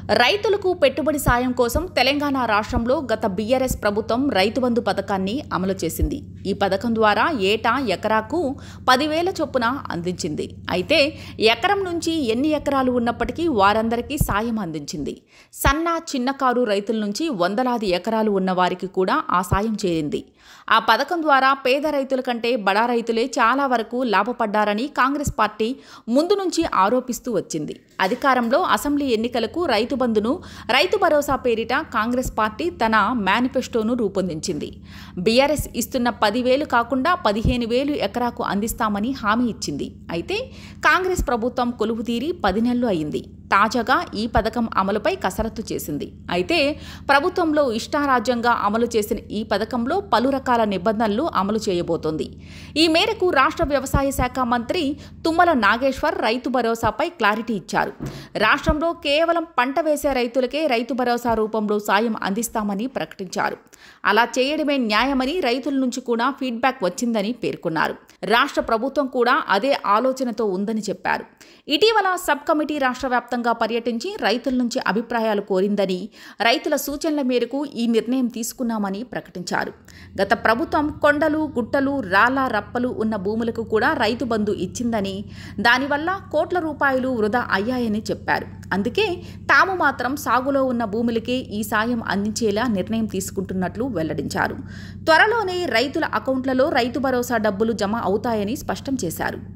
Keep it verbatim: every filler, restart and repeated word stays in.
రైతులకు పెట్టుబడి సాయం కోసం తెలంగాణ రాష్ట్రంలో గత బీఆర్ఎస్ ప్రభుత్వం రైతు బంధు పథకాన్ని అమలు చేసింది. ఈ పథకం ద్వారా ఏటా ఎకరాకు పదివేల చొప్పున అందించింది. అయితే ఎకరం నుంచి ఎన్ని ఎకరాలు ఉన్నప్పటికీ వారందరికీ సాయం అందించింది. సన్న చిన్నకారు రైతుల నుంచి వందలాది ఎకరాలు ఉన్న వారికి కూడా ఆ సాయం చేరింది. ఆ పథకం ద్వారా పేద రైతుల కంటే బడా రైతులే చాలా వరకు లాభపడ్డారని కాంగ్రెస్ పార్టీ ముందు నుంచి ఆరోపిస్తూ వచ్చింది. అధికారంలో అసెంబ్లీ ఎన్నికలకు రైతు బంధును రైతు భరోసా పేరిట కాంగ్రెస్ పార్టీ తన మేనిఫెస్టోను రూపొందించింది. బీఆర్ఎస్ ఇస్తున్న పదివేలు కాకుండా పదిహేను వేలు ఎకరాకు అందిస్తామని హామీ ఇచ్చింది. అయితే కాంగ్రెస్ ప్రభుత్వం కొలువుతీరి పది నెలలు అయింది. తాజాగా ఈ పథకం అమలుపై కసరత్తు చేసింది. అయితే ప్రభుత్వంలో ఇష్టారాజ్యంగా అమలు చేసిన ఈ పథకంలో పలు రకాల నిబంధనలు అమలు చేయబోతోంది. ఈ మేరకు రాష్ట్ర వ్యవసాయ శాఖ మంత్రి తుమ్మల నాగేశ్వర్ రైతు భరోసాపై క్లారిటీ ఇచ్చారు. రాష్ట్రంలో కేవలం పంట వేసే రైతులకే రైతు భరోసా రూపంలో సాయం అందిస్తామని ప్రకటించారు. అలా చేయడమే న్యాయమని రైతుల నుంచి కూడా ఫీడ్బ్యాక్ వచ్చిందని పేర్కొన్నారు. రాష్ట్ర ప్రభుత్వం కూడా అదే ఆలోచనతో ఉందని చెప్పారు. ఇటీవల సబ్ కమిటీ రాష్ట్ర వ్యాప్తంగా పర్యటించి రైతుల నుంచి అభిప్రాయాలు కోరిందని, రైతుల సూచనల మేరకు ఈ నిర్ణయం తీసుకున్నామని ప్రకటించారు. గత ప్రభుత్వం కొండలు, గుట్టలు, రాళ్ల రప్పలు ఉన్న భూములకు కూడా రైతు బంధు ఇచ్చిందని, దానివల్ల కోట్ల రూపాయలు వృధా అయ్యాయని చెప్పారు. అందుకే తాము మాత్రం సాగులో ఉన్న భూములకే ఈ సాయం అందించేలా నిర్ణయం తీసుకుంటున్నట్లు వెల్లడించారు. త్వరలోనే రైతుల అకౌంట్లలో రైతు భరోసా డబ్బులు జమ అవుతాయని స్పష్టం చేశారు.